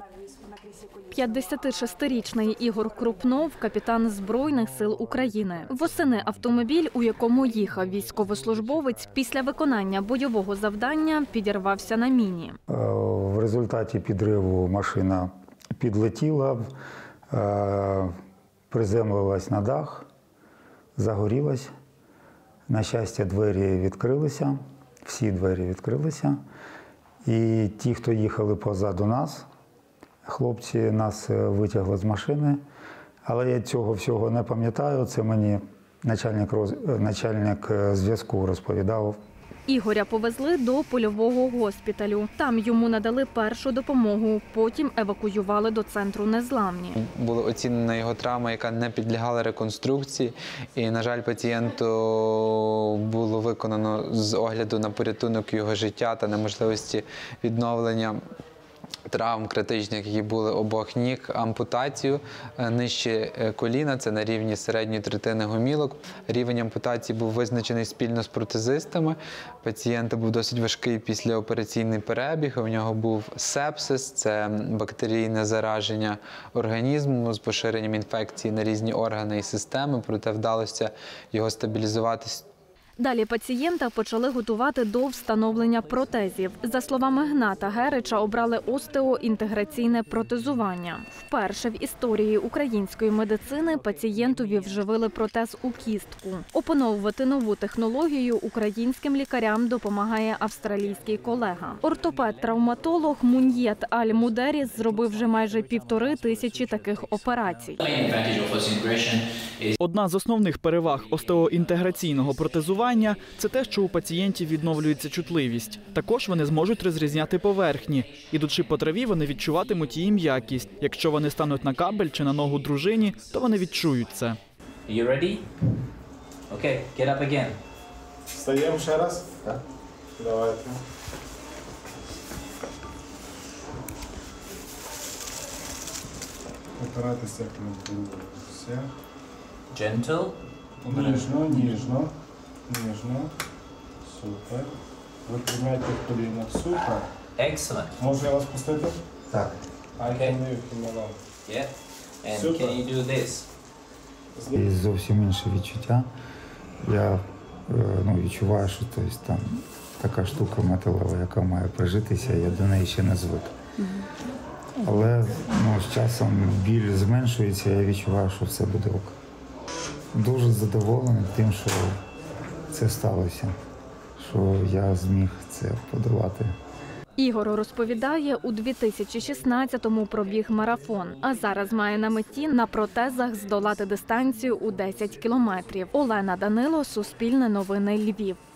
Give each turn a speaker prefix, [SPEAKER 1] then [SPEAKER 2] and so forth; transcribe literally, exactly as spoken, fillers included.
[SPEAKER 1] п'ятдесятишестирічний Ігор Крупнов – капітан Збройних сил України. Восени автомобіль, у якому їхав військовослужбовець, після виконання бойового завдання підірвався на міні.
[SPEAKER 2] В результаті підриву машина підлетіла, приземлилась на дах, загорілась. На щастя, двері відкрилися, всі двері відкрилися. І ті, хто їхали позаду нас, хлопці нас витягли з машини. Але я цього всього не пам'ятаю, це мені начальник, роз... начальник зв'язку розповідав.
[SPEAKER 1] Ігоря повезли до польового госпіталю. Там йому надали першу допомогу, потім евакуювали до центру незламні.
[SPEAKER 3] Була оцінена його травма, яка не підлягала реконструкції. І, на жаль, пацієнту було виконано з огляду на порятунок його життя та неможливості відновлення травм критичних, які були обох ніг, ампутацію нижче коліна, це на рівні середньої третини гомілок. Рівень ампутації був визначений спільно з протезистами. Пацієнта був досить важкий післяопераційний перебіг, у нього був сепсис, це бактерійне зараження організму з поширенням інфекції на різні органи і системи, проте вдалося його стабілізувати.
[SPEAKER 1] Далі пацієнта почали готувати до встановлення протезів. За словами Гната Герича, обрали остеоінтеграційне протезування. Вперше в історії української медицини пацієнтові вживили протез у кістку. Опановувати нову технологію українським лікарям допомагає австралійський колега. Ортопед-травматолог Муньєт Аль-Мудеріс зробив вже майже півтори тисячі таких операцій.
[SPEAKER 4] Одна з основних переваг остеоінтеграційного протезування – це те, що у пацієнтів відновлюється чутливість. Також вони зможуть розрізняти поверхні. Ідучи по траві, вони відчуватимуть її м'якість. Якщо вони стануть на кабель чи на ногу дружині, то вони відчують це.
[SPEAKER 5] You ready? Okay, get up again.
[SPEAKER 6] Встаємо ще раз? Так. Давайте. Опиратися, як ми будемо. Все.
[SPEAKER 5] Gentle.
[SPEAKER 6] Ніжно, ніжно, ніжно. Супер. Ви піднімаєте коліна. Супер.
[SPEAKER 5] Excellent.
[SPEAKER 6] Можу я вас пустити?
[SPEAKER 2] Так.
[SPEAKER 6] I can leave him alone.
[SPEAKER 5] Yeah. And
[SPEAKER 6] Super.
[SPEAKER 5] can you do this?
[SPEAKER 2] І зовсім інше відчуття. Я ну, відчуваю, що тобто, там така штука металева, яка має прижитися, я до неї ще не звик. Але ну, з часом біль зменшується, я відчуваю, що все буде ок. Дуже задоволений тим, що це сталося, що я зміг це подолати.
[SPEAKER 1] Ігор розповідає, у дві тисячі шістнадцятому пробіг марафон, а зараз має на меті на протезах здолати дистанцію у десять кілометрів. Олена Данило, Суспільне новини, Львів.